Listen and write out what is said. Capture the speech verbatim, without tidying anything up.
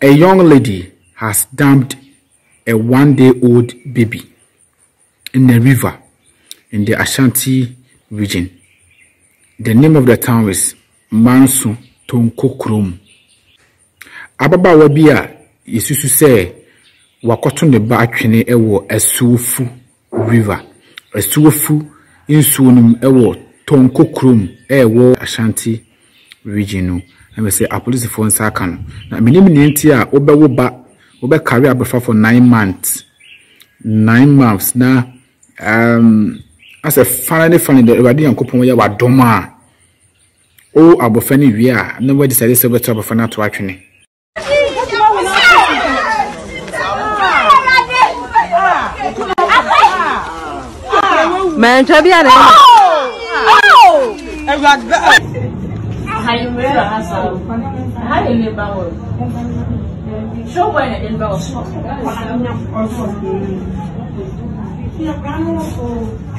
A young lady has dumped a one-day-old baby in a river in the Ashanti region. The name of the town is Manso Tonkokrom. Ababa wabia isusu se wakoto ne ba atwene ewo Asuofu river. Asuofu insuonum ewo Tonkokrom ewo Ashanti region no. And we say a police for Sakano. Now, minimum tia obe woba obe carry abefa for nine months. Nine months now. Um, as a finally finding the already and coupon ya wadoma. Oh, abofani via. Nobody decided to better abofana to actually. Man, Tabiana. Oh, how you wear a hustle? How you live about? Show when it involves.